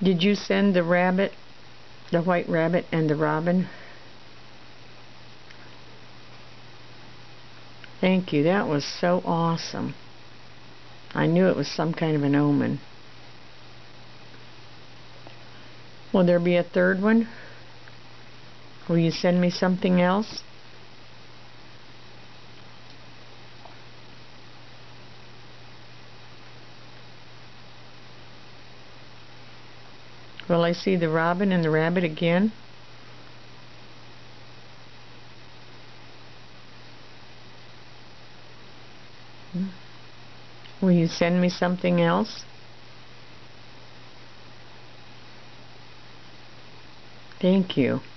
Did you send the rabbit, the white rabbit, and the robin? Thank you. That was so awesome. I knew it was some kind of an omen. Will there be a third one? Will you send me something else? Will I see the robin and the rabbit again? Will you send me something else? Thank you.